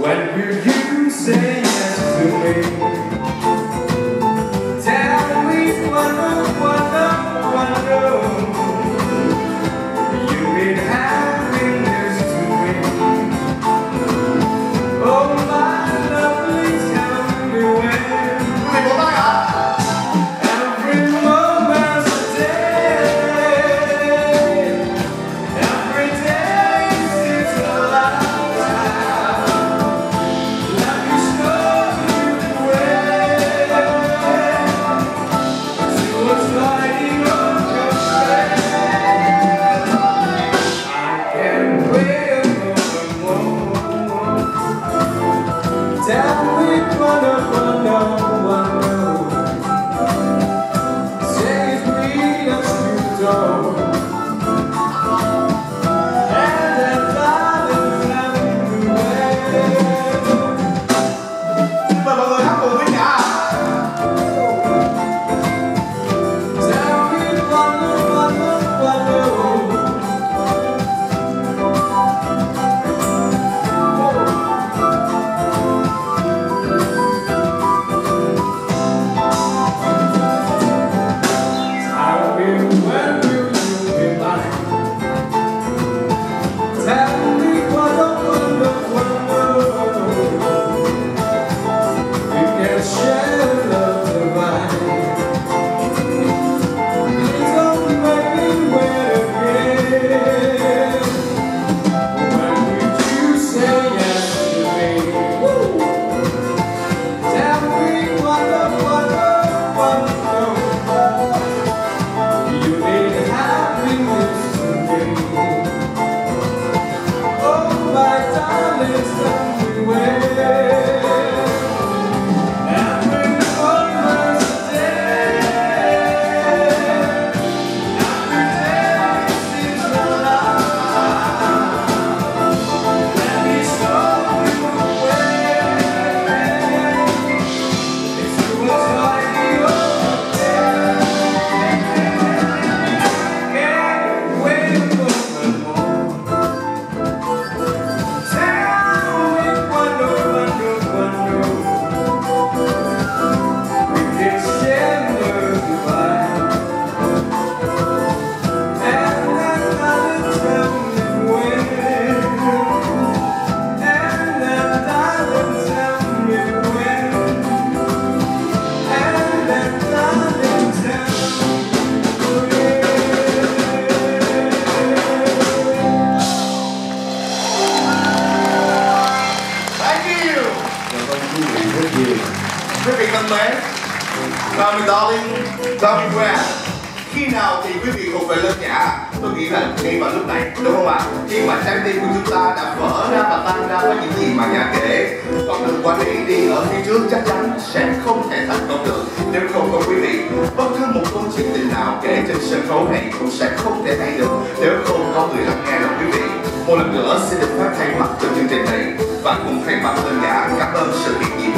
When will you say yes to me? Tell me wonder, you've been having this to me. Oh my lovely, tell me when. Every moment's a day. Every day seems a lifetime. Let me show you the way to what's lighting up your face. I can't wait no more. Tell me wonder. Say it's me that's through the door. And that darling everywhere. Mời mọi người hát cùng với cả. Tell me wonder. When will you be mine? Tell me wonder. We can share love divine. Please don't make me wait again. When will you say yes to me? Tell me wonder. You made happiness to me. Oh my darling, tell me where. Every moment's a day. Every day seems a lifetime. Let me show you the way. It's what's lighting up your can't wait no more. Tell me wonder. We can share love divine. And that darling tell me when. And that darling tell me when. And that darling tell me when. Thank you. Quý vị thân mến, Tell me darling, tell me where. Khi nào thì quý vị thuộc về lên nhã? Tôi nghĩ là ngay vào lúc này, đúng không ạ? Khi mà trái tim của chúng ta đã vỡ ra và tan ra với những gì mà nhã kể, con đường qua đi đi ở phía trước chắc chắn sẽ không thể thành công được nếu không có quý vị. Bất cứ một câu chuyện tình nào kể trên sân khấu này cũng sẽ không thể hay được nếu không có người lắng nghe được quý vị. Một lần nữa xin được phép thay mặt cho chương trình này và cùng thay mặt lên nhã cảm ơn sự hiện diện